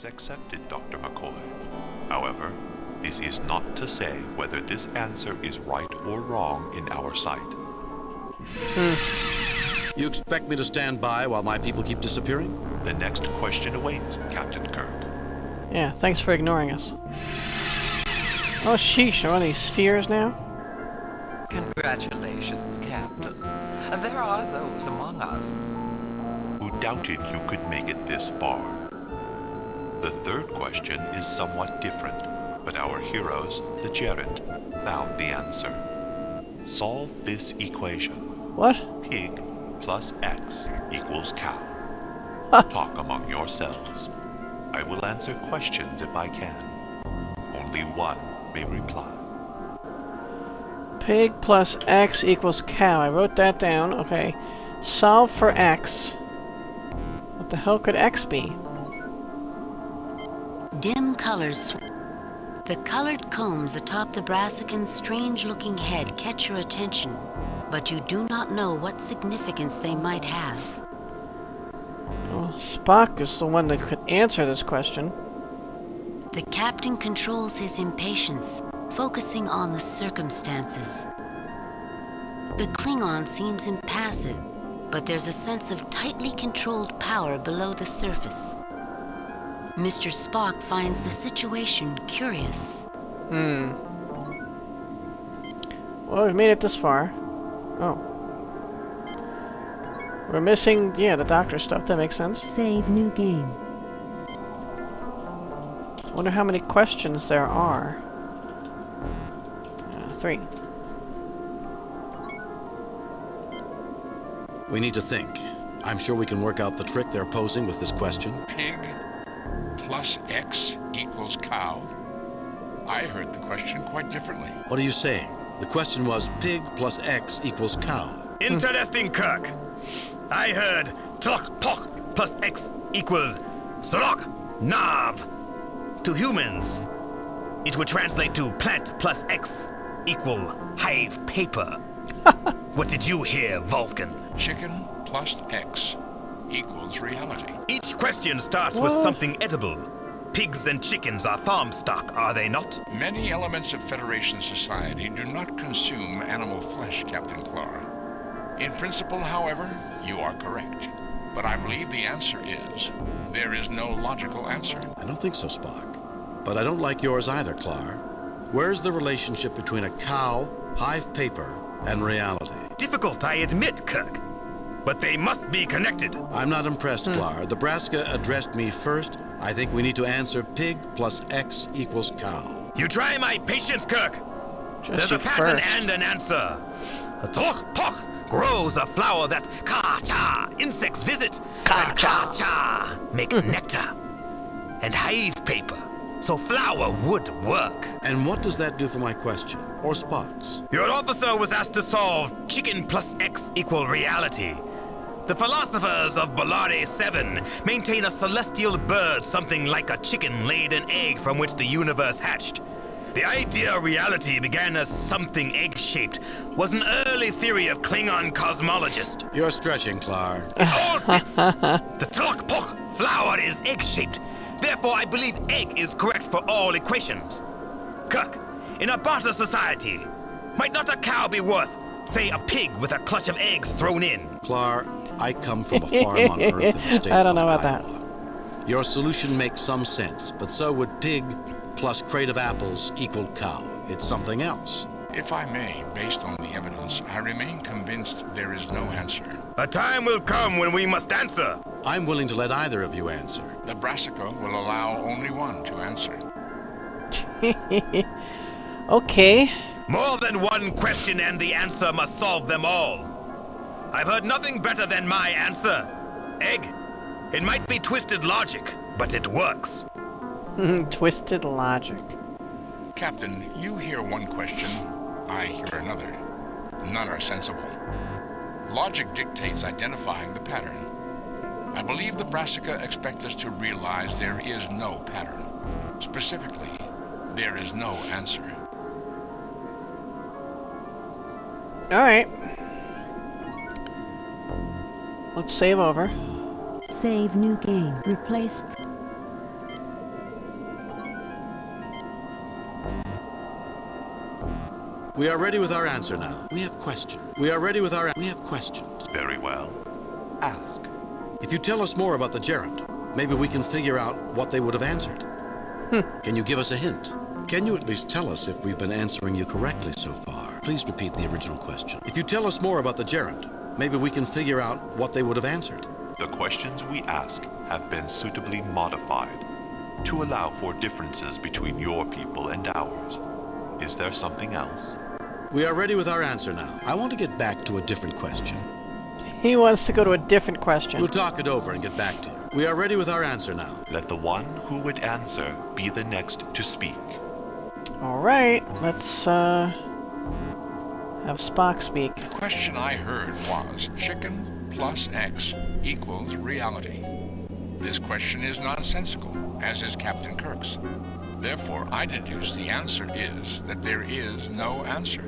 is accepted, Dr. McCoy. However, this is not to say whether this answer is right or wrong in our sight. You expect me to stand by while my people keep disappearing? The next question awaits, Captain Kirk. Yeah, thanks for ignoring us. Oh, sheesh, are these spheres now? Congratulations, Captain. There are those among us who doubted you could make it this far. The third question is somewhat different, but our heroes, the gerund, found the answer. Solve this equation. What? Pig plus X equals cow. Talk among yourselves. I will answer questions if I can. Only one may reply. Pig plus X equals cow. I wrote that down. Okay. Solve for X. What the hell could X be? Dim colors. The colored combs atop the brassican's strange-looking head catch your attention, but you do not know what significance they might have. Well, Spock is the one that could answer this question. The captain controls his impatience, focusing on the circumstances. The Klingon seems impassive, but there's a sense of tightly controlled power below the surface. Mr. Spock finds the situation curious. Well, we've made it this far. Oh. We're missing, yeah, the doctor stuff. That makes sense. Save new game. Wonder how many questions there are. 3. We need to think. I'm sure we can work out the trick they're posing with this question. Pig plus X equals cow? I heard the question quite differently. What are you saying? The question was pig plus X equals cow. Interesting, Kirk. I heard tlok pok plus X equals srok nav. To humans, it would translate to plant plus X equal hive paper. What did you hear, Vulcan? Chicken plus X equals reality. Each question starts with something edible. Pigs and chickens are farm stock, are they not? Many elements of Federation society do not consume animal flesh, Captain Clara. In principle, however, you are correct. But I believe the answer is, there is no logical answer. I don't think so, Spock. But I don't like yours either, Clar. Where's the relationship between a cow, hive paper, and reality? Difficult, I admit, Kirk. But they must be connected. I'm not impressed, Clar. The Brassica addressed me first. I think we need to answer pig plus X equals cow. You try my patience, Kirk. Just There's a pattern and an answer. A tlok pok grows a flower that ka-cha insects visit. And ka-cha make nectar and hive paper. So flour would work. And what does that do for my question? Or Spock's? Your officer was asked to solve chicken plus X equal reality. The philosophers of Ballare 7 maintain a celestial bird something like a chicken laid an egg from which the universe hatched. The idea of reality began as something egg-shaped, was an early theory of Klingon cosmologists. You're stretching, Clar. It all fits. The tlok pok flower is egg-shaped. Therefore, I believe egg is correct for all equations. Kirk, in a barter society, might not a cow be worth, say, a pig with a clutch of eggs thrown in? Clar, I come from a farm on Earth in the state I don't know about Iowa. that. Your solution makes some sense, but so would pig plus crate of apples equal cow. It's something else. If I may, based on the evidence, I remain convinced there is no answer. A time will come when we must answer. I'm willing to let either of you answer. The Brassica will allow only one to answer. Okay. More than one question and the answer must solve them all. I've heard nothing better than my answer. Egg. It might be twisted logic, but it works. Twisted logic. Captain, you hear one question, I hear another. None are sensible. Logic dictates identifying the pattern. I believe the Brassica expect us to realize there is no pattern. Specifically, there is no answer. Alright. Let's save over. Save new game. Replace. We are ready with our answer now. We have questions. We are ready with our... We have questions. Very well. Ask. If you tell us more about the gerund, maybe we can figure out what they would have answered. Can you give us a hint? Can you at least tell us if we've been answering you correctly so far? Please repeat the original question. If you tell us more about the gerund, maybe we can figure out what they would have answered. The questions we ask have been suitably modified to allow for differences between your people and ours. Is there something else? We are ready with our answer now. I want to get back to a different question. He wants to go to a different question. We'll talk it over and get back to you. We are ready with our answer now. Let the one who would answer be the next to speak. Alright, let's have Spock speak. The question I heard was chicken plus X equals reality. This question is nonsensical, as is Captain Kirk's. Therefore, I deduce the answer is that there is no answer.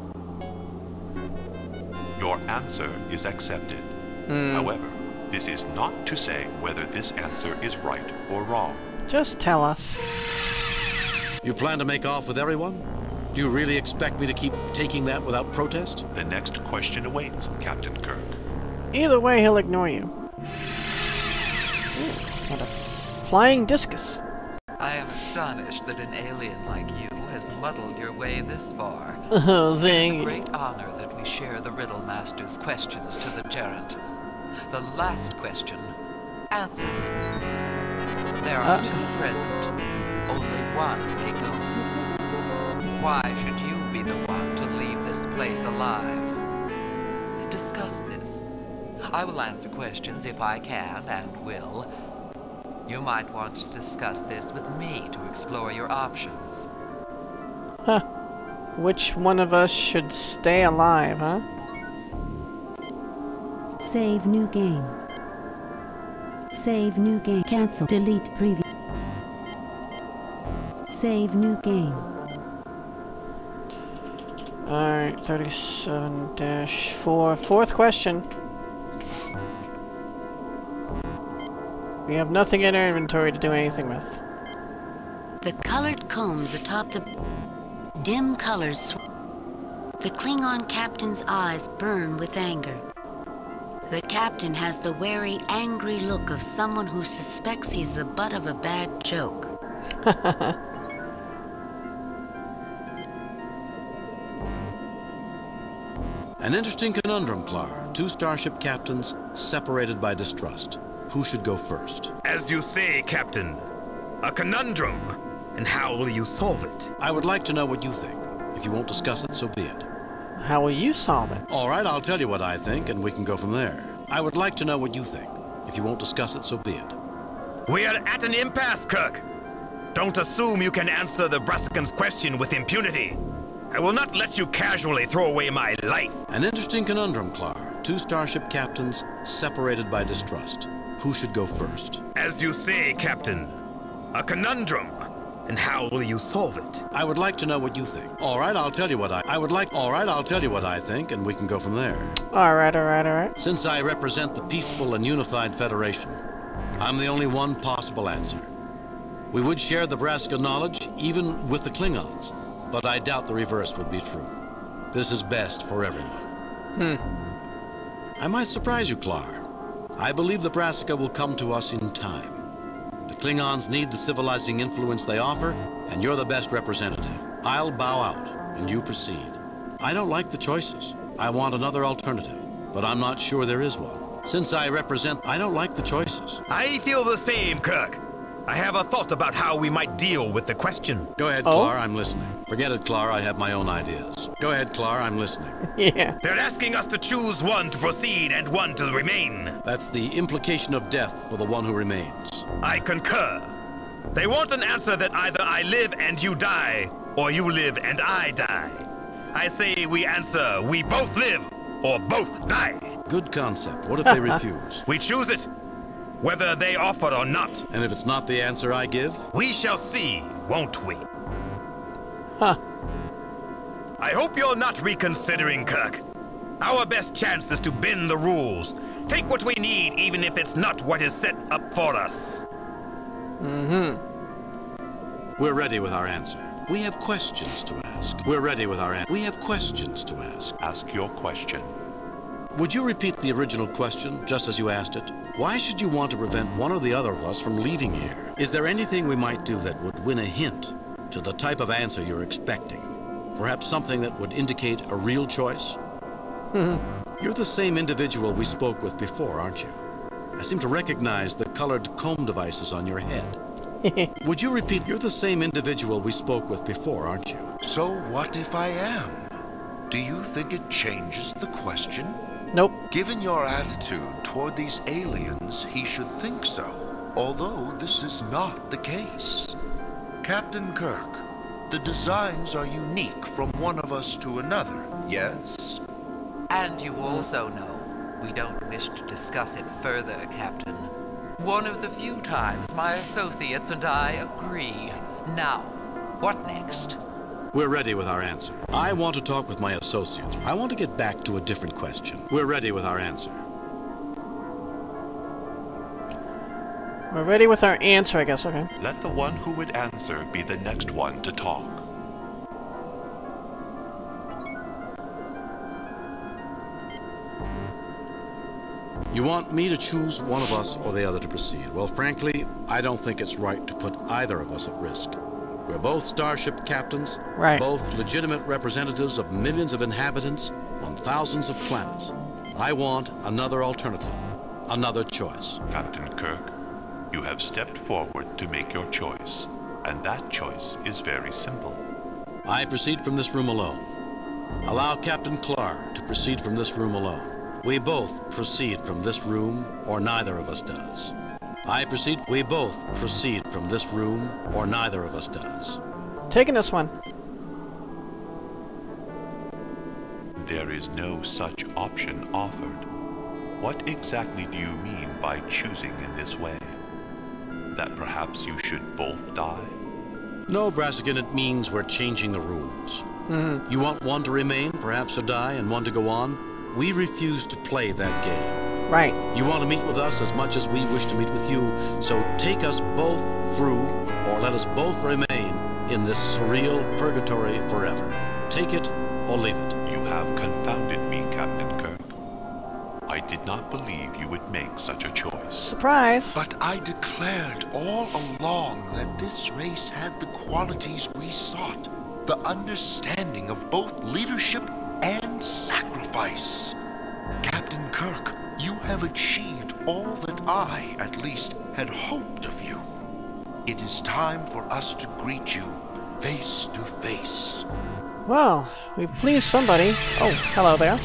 Your answer is accepted. However, this is not to say whether this answer is right or wrong. Just tell us. You plan to make off with everyone? Do you really expect me to keep taking that without protest? The next question awaits, Captain Kirk. Either way, he'll ignore you. Ooh, what a flying discus. I am astonished that an alien like you has muddled your way this far. Oh, It is thing. a great honor that we share the Riddle Master's questions to the gerund. The last question. Answer this. There are two present. Only one may go. Why should you be the one to leave this place alive? Discuss this. I will answer questions if I can and will. You might want to discuss this with me to explore your options. Huh. Which one of us should stay alive, huh? Save new game. Save new game. Cancel. Delete previous. Save new game. Alright, 37-4. Fourth question. We have nothing in our inventory to do anything with. The colored combs atop the dim colors. The Klingon captain's eyes burn with anger. The captain has the wary, angry look of someone who suspects he's the butt of a bad joke. An interesting conundrum, Clara. Two starship captains separated by distrust. Who should go first? As you say, Captain. A conundrum. And how will you solve it? I would like to know what you think. If you won't discuss it, so be it. How will you solve it? All right, I'll tell you what I think, and we can go from there. I would like to know what you think. If you won't discuss it, so be it. We are at an impasse, Kirk. Don't assume you can answer the Brassican's question with impunity. I will not let you casually throw away my life. An interesting conundrum, Clara. Two starship captains separated by distrust. Who should go first? As you say, Captain. A conundrum. And how will you solve it? I would like to know what you think. All right, I'll tell you what I think, and we can go from there. Alright. Since I represent the peaceful and unified Federation, I'm the only one possible answer. We would share the Brassica knowledge, even with the Klingons, but I doubt the reverse would be true. This is best for everyone. I might surprise you, Clara. I believe the Brassica will come to us in time. The Klingons need the civilizing influence they offer, and you're the best representative. I'll bow out, and you proceed. I don't like the choices. I want another alternative, but I'm not sure there is one. Since I don't like the choices. I feel the same, Kirk. I have a thought about how we might deal with the question. Go ahead, Clara, I'm listening. Forget it, Clara, I have my own ideas. Go ahead, Clara, I'm listening. Yeah. They're asking us to choose one to proceed and one to remain. That's the implication of death for the one who remains. I concur. They want an answer that either I live and you die, or you live and I die. I say we answer, we both live, or both die. Good concept. What if they refuse? We choose it, whether they offer or not. And if it's not the answer I give? We shall see, won't we? Huh. I hope you're not reconsidering, Kirk. Our best chance is to bend the rules. Take what we need, even if it's not what is set up for us. We're ready with our answer. We have questions to ask. We're ready with our answer. We have questions to ask. Ask your question. Would you repeat the original question, just as you asked it? Why should you want to prevent one or the other of us from leaving here? Is there anything we might do that would win a hint to the type of answer you're expecting? Perhaps something that would indicate a real choice? You're the same individual we spoke with before, aren't you? I seem to recognize the colored comb devices on your head. Would you repeat? You're the same individual we spoke with before, aren't you? So what if I am? Do you think it changes the question? Nope. Given your attitude toward these aliens, he should think so. Although this is not the case. Captain Kirk, the designs are unique from one of us to another, yes? And you also know we don't wish to discuss it further, Captain. One of the few times my associates and I agree. Now, what next? We're ready with our answer. I want to talk with my associates. I want to get back to a different question. We're ready with our answer. We're ready with our answer, I guess. Okay. Let the one who would answer be the next one to talk. You want me to choose one of us or the other to proceed? Well, frankly, I don't think it's right to put either of us at risk. We're both starship captains, right. Both legitimate representatives of millions of inhabitants on thousands of planets. I want another alternative, another choice. Captain Kirk, you have stepped forward to make your choice, and that choice is very simple. I proceed from this room alone. Allow Captain Clark to proceed from this room alone. We both proceed from this room, or neither of us does. I proceed. We both proceed from this room, or neither of us does. Taking this one. There is no such option offered. What exactly do you mean by choosing in this way? That perhaps you should both die? No, Brassican, it means we're changing the rules. You want one to remain, perhaps to die, and one to go on? We refuse to play that game. Right. You want to meet with us as much as we wish to meet with you, so take us both through, or let us both remain in this surreal purgatory forever. Take it or leave it. You have confounded me, Captain Kirk. I did not believe you would make such a choice. Surprise! But I declared all along that this race had the qualities we sought. The understanding of both leadership and sacrifice. Captain Kirk, you have achieved all that I, at least, had hoped of you. It is time for us to greet you face to face. Well, we've pleased somebody. Oh, hello there.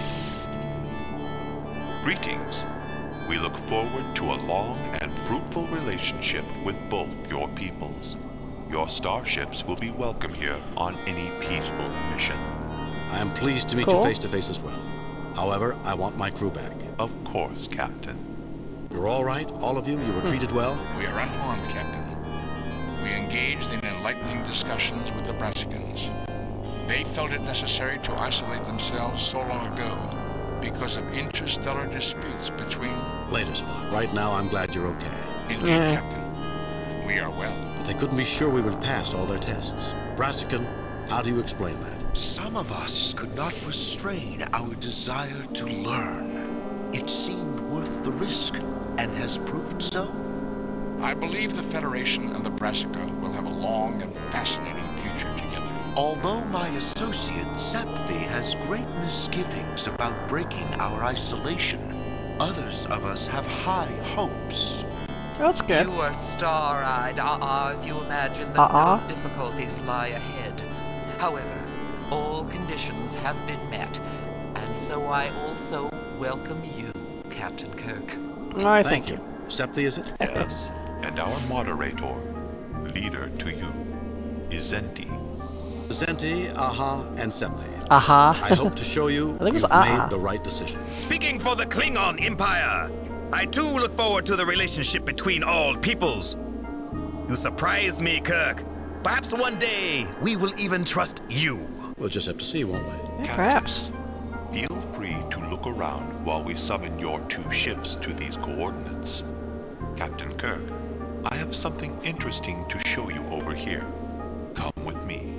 Greetings. We look forward to a long and fruitful relationship with both your peoples. Your starships will be welcome here on any peaceful mission. I am pleased to meet you face to face as well. However, I want my crew back. Of course, Captain. You're all right, all of you? You were treated well? We are unharmed, Captain. We engaged in enlightening discussions with the Brassicans. They felt it necessary to isolate themselves so long ago because of interstellar disputes between... Later, Spock. Right now, I'm glad you're okay. Indeed, Captain. We are well. But they couldn't be sure we would pass all their tests. Brassican, how do you explain that? Some of us could not restrain our desire to learn. It seemed worth the risk, and has proved so. I believe the Federation and the Brassica will have a long and fascinating future together. Although my associate, Septhi, has great misgivings about breaking our isolation, others of us have high hopes. That's good. You are star-eyed, if you imagine that no difficulties lie ahead. However, all conditions have been met, and so I also welcome you, Captain Kirk. Alright, thank you. Septhi, is it? Yes. And our moderator, leader to you, is Zenti. Zenti, and Septhi. I hope to show you you've made the right decision. Speaking for the Klingon Empire, I too look forward to the relationship between all peoples. You surprise me, Kirk. Perhaps one day we will even trust you. We'll just have to see, won't we? Yeah, perhaps. Feel free to look around while we summon your 2 ships to these coordinates. Captain Kirk, I have something interesting to show you over here. come with me.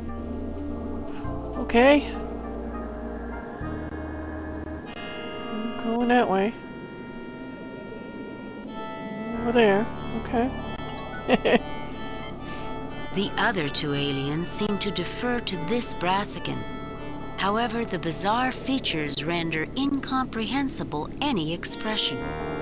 Okay. I'm going that way. Over there. Okay. The other two aliens seem to defer to this Brassican. However, the bizarre features render incomprehensible any expression.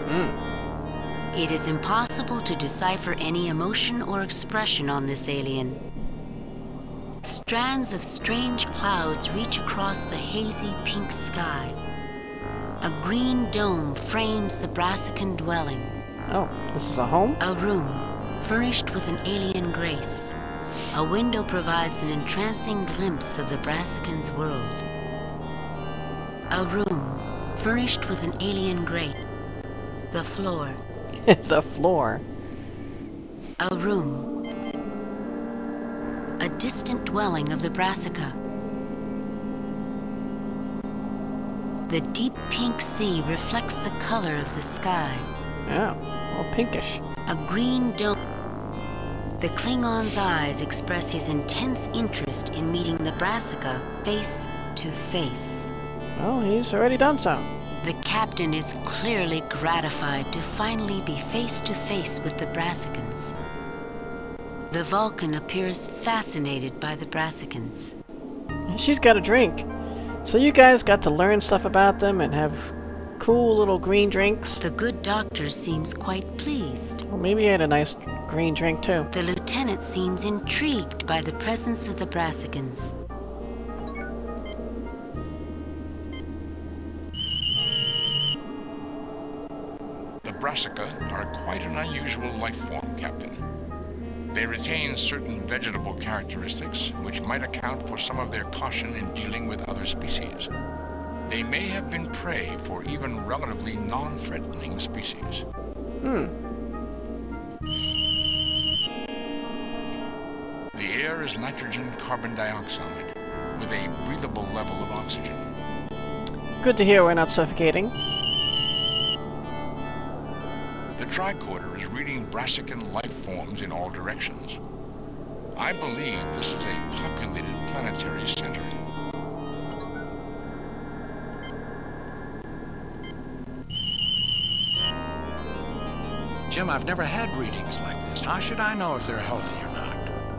It is impossible to decipher any emotion or expression on this alien. Strands of strange clouds reach across the hazy pink sky. A green dome frames the Brassican dwelling. Oh, this is a home? A room furnished with an alien grace. A window provides an entrancing glimpse of the Brassican's world. A room furnished with an alien grace. The floor. The floor. A room. A distant dwelling of the Brassica. The deep pink sea reflects the color of the sky. Yeah, all pinkish. A green dome. The Klingon's eyes express his intense interest in meeting the Brassica face to face. Well, he's already done so. The captain is clearly gratified to finally be face to face with the Brassicans. The Vulcan appears fascinated by the Brassicans. She's got a drink. So you guys got to learn stuff about them and have cool little green drinks? The good doctor seems quite pleased. Well, maybe he had a nice green drink too. The lieutenant seems intrigued by the presence of the Brassicans. The Brassica are quite an unusual life form, Captain. They retain certain vegetable characteristics which might account for some of their caution in dealing with other species. They may have been prey for even relatively non-threatening species. The air is nitrogen carbon dioxide with a breathable level of oxygen. Good to hear we're not suffocating. The tricorder is reading Brassican life forms in all directions. I believe this is a populated planetary center. Jim, I've never had readings like this. How should I know if they're healthy or not?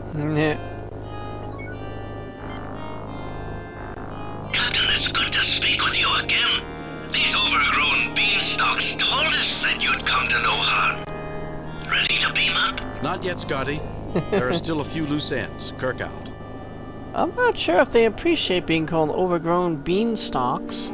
Captain, it's good to speak with you again. These overgrown beanstalks told us that you'd come to no harm. Ready to beam up? Not yet, Scotty. There are still a few loose ends. Kirk out. I'm not sure if they appreciate being called overgrown beanstalks.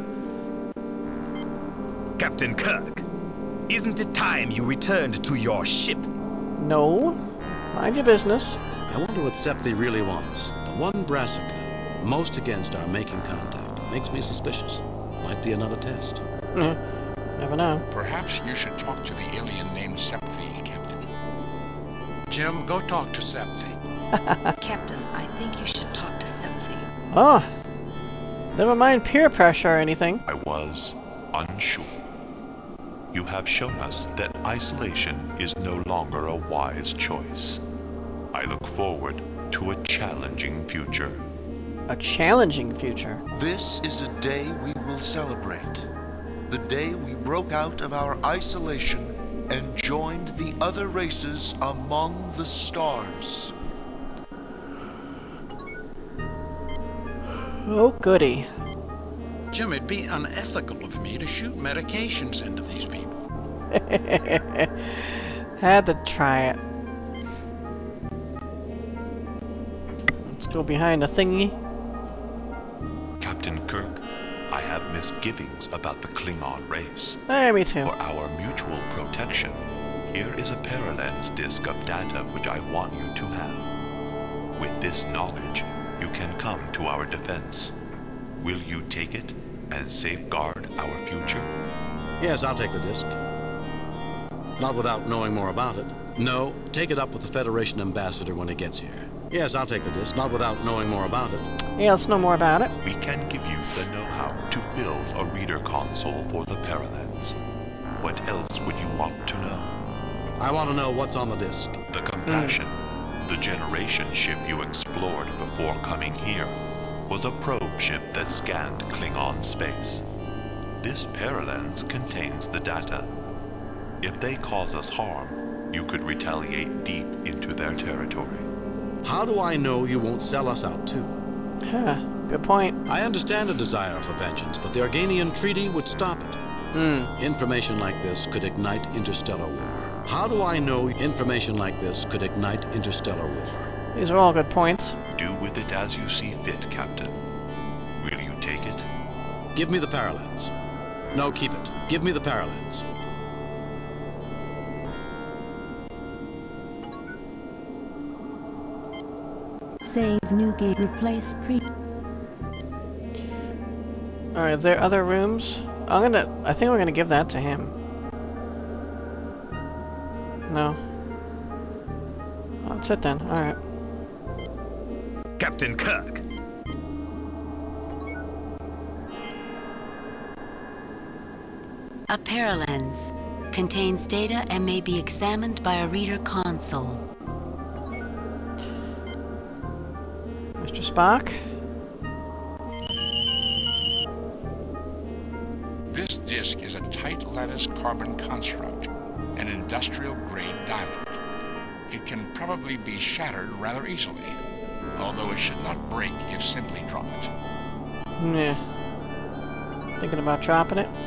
Captain Kirk, isn't it time you returned to your ship? No. Mind your business. I wonder what Septhi really wants. The one Brassica, most against our making contact, makes me suspicious. Might be another test. Never know. Perhaps you should talk to the alien named Septhi, Captain. Jim, go talk to Septhi. Captain, I think you should talk to Septhi. Oh. Never mind peer pressure or anything. I was unsure. You have shown us that isolation is no longer a wise choice. I look forward to a challenging future. A challenging future. This is a day we will celebrate. The day we broke out of our isolation and joined the other races among the stars. Oh, goody. Jim, it'd be unethical of me to shoot medications into these people. Had to try it. Let's go behind the thingy. Captain Kirk, I have misgivings about the Klingon race. Hey, me too. For our mutual protection, here is a Paralens disk of data which I want you to have. With this knowledge, you can come to our defense. Will you take it and safeguard our future? Yes, I'll take the disc. Not without knowing more about it. No, take it up with the Federation ambassador when he gets here. Yes, I'll take the disc. Not without knowing more about it. Yeah, let's know more about it. We can give you the know-how to build a reader console for the Paralens. What else would you want to know? I want to know what's on the disc. The compassion, The generation ship you explored before coming here was a probe ship that scanned Klingon space. This paralens contains the data. If they cause us harm, you could retaliate deep into their territory. How do I know you won't sell us out too? Huh, good point. I understand a desire for vengeance, but the Organian Treaty would stop it. Information like this could ignite interstellar war. How do I know information like this could ignite interstellar war? These are all good points. Do with it as you see fit, Captain. Will you take it? Give me the paralens. No, keep it. Give me the paralens. Save new game. Replace pre. Alright, are there other rooms? I think we're gonna give that to him. No. Oh, that's it then. Alright. Captain Kirk. A paralens contains data and may be examined by a reader console. Mr. Spock? This disk is a tight-lattice carbon construct, an industrial-grade diamond. It can probably be shattered rather easily, although it should not break if simply dropped. Yeah. Thinking about dropping it?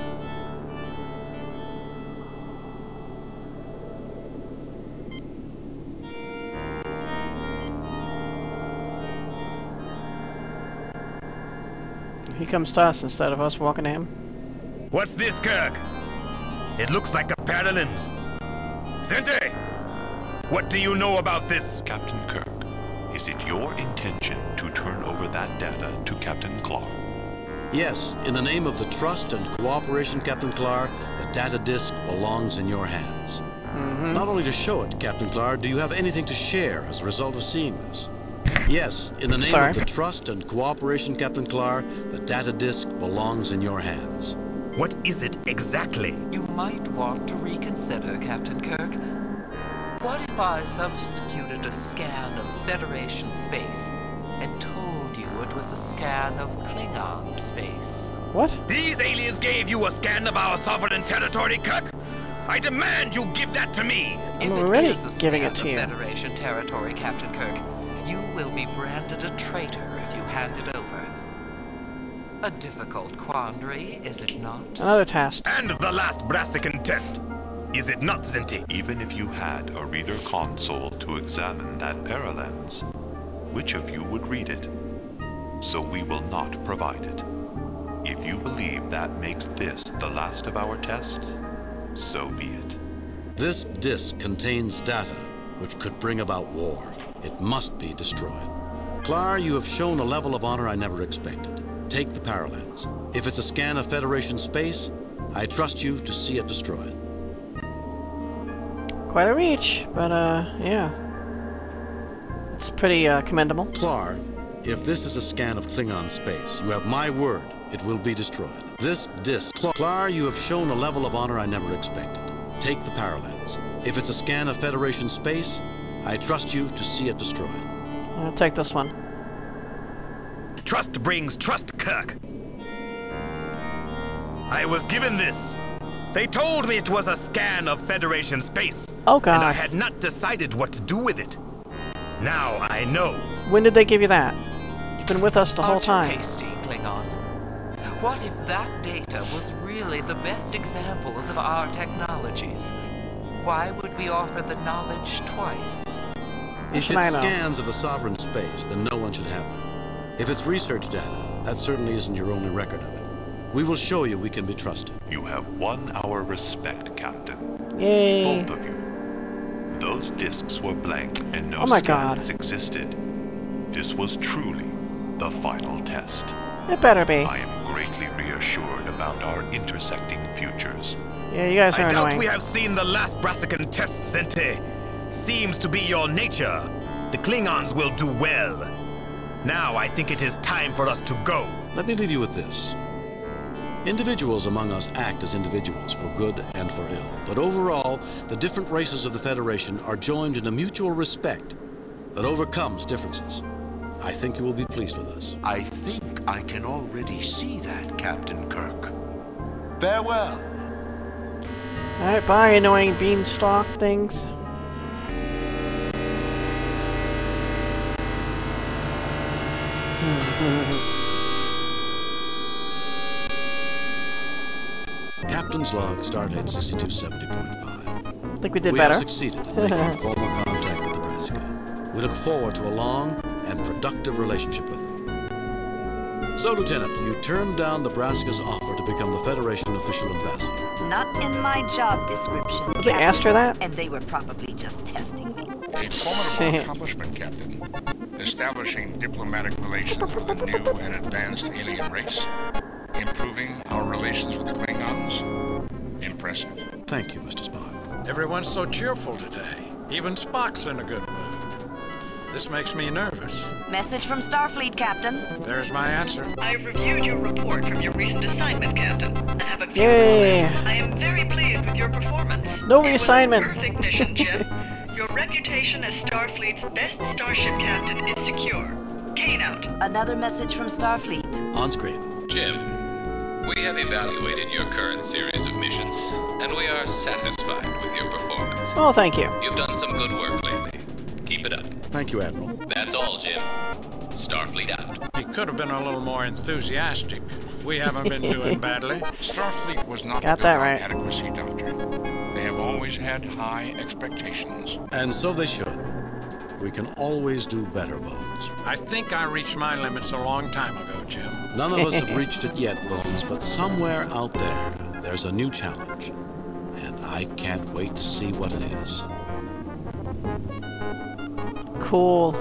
He comes to us instead of us walking to him. What's this, Kirk? It looks like a paralens. Zente! What do you know about this? Captain Kirk, is it your intention to turn over that data to Captain Clark? Yes, in the name of the trust and cooperation, Captain Clark, the data disk belongs in your hands. Not only to show it, Captain Clark, do you have anything to share as a result of seeing this? Yes, in the name of the trust and cooperation, Captain Clark, the data disk belongs in your hands. What is it exactly? You might want to reconsider, Captain Kirk. What if I substituted a scan of Federation space and told you it was a scan of Klingon space? What? These aliens gave you a scan of our sovereign territory, Kirk? I demand you give that to me! If I'm already it is a giving scan it to you. of Federation territory, Captain Kirk, you will be branded a traitor if you hand it over. A difficult quandary, is it not? Another task. And the last Brassican test. Is it not, Zinti? Even if you had a reader console to examine that paralens, which of you would read it? So we will not provide it. If you believe that makes this the last of our tests, so be it. This disk contains data which could bring about war. It must be destroyed. Clar, you have shown a level of honor I never expected. Take the paralens. If it's a scan of Federation space, I trust you to see it destroyed. Quite a reach, but yeah. It's pretty commendable. Clar, if this is a scan of Klingon space, you have my word, it will be destroyed. This disk. Clar, you have shown a level of honor I never expected. Take the paralens. If it's a scan of Federation space, I trust you to see it destroyed. I'll take this one. Trust brings trust, Kirk. I was given this. They told me it was a scan of Federation space. Oh, God. And I had not decided what to do with it. Now I know. When did they give you that? You've been with us the whole time. Aren't you hasty, Klingon? What if that data was really the best examples of our technologies? Why would we offer the knowledge twice? If it's scans of the sovereign space, then no one should have them. If it's research data, that certainly isn't your only record of it. We will show you we can be trusted. You have won our respect, Captain. Yay. Both of you. Those discs were blank and no scans existed. This was truly the final test. It better be. I am greatly reassured about our intersecting futures. Yeah, you guys are I doubt annoying. we have seen the last Brassican test, Zente. Seems to be your nature. The Klingons will do well. Now I think it is time for us to go. Let me leave you with this. Individuals among us act as individuals, for good and for ill. But overall, the different races of the Federation are joined in a mutual respect that overcomes differences. I think you will be pleased with us. I think I can already see that, Captain Kirk. Farewell. Alright, bye, annoying beanstalk things. Captain's log, Stardate 6270.5. I think we did We better. have succeeded in making formal contact with the Brassica. We look forward to a long and productive relationship with them. So, Lieutenant, you turned down the Brassica's offer to become the Federation official ambassador. Not in my job description, They asked her that? and they were probably just testing me. A formidable accomplishment, Captain. Establishing diplomatic relations with a new and advanced alien race. Improving our relations with the Klingons. Impressive. Thank you, Mr. Spock. Everyone's so cheerful today. Even Spock's in a good mood. This makes me nervous. Message from Starfleet, Captain. There's my answer. I've reviewed your report from your recent assignment, Captain. I have a few Yay! comments. I am very pleased with your performance. No It was a reassignment. perfect mission, Jim. Your reputation as Starfleet's best starship captain is secure. Kane out. Another message from Starfleet. On screen. Jim, we have evaluated your current series of missions, and we are satisfied with your performance. Oh, thank you. You've done some good work lately. Keep it up. Thank you, Admiral. That's all, Jim. Starfleet out. He could have been a little more enthusiastic. We haven't been doing badly. Starfleet was not Got built that on right. adequacy, Doctor. They have always had high expectations. And so they should. We can always do better, Bones. I think I reached my limits a long time ago, Jim. None of us have reached it yet, Bones, but somewhere out there, there's a new challenge. And I can't wait to see what it is. Cool.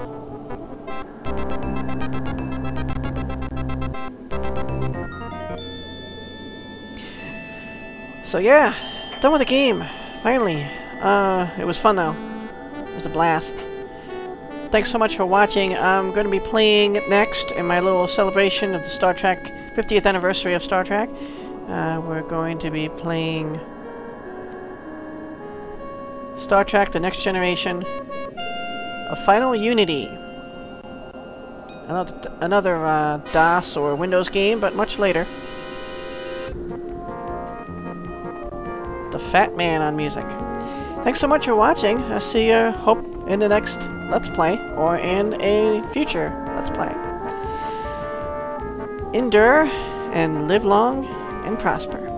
So yeah, done with the game. Finally. It was fun though. It was a blast. Thanks so much for watching. I'm going to be playing next in my little celebration of the Star Trek 50th anniversary of Star Trek. We're going to be playing Star Trek The Next Generation, A Final Unity. Another DOS or Windows game, but much later. The Fat Man on music. Thanks so much for watching. I'll see you, hope, in the next Let's Play, or in a future Let's Play. Endure, and live long, and prosper.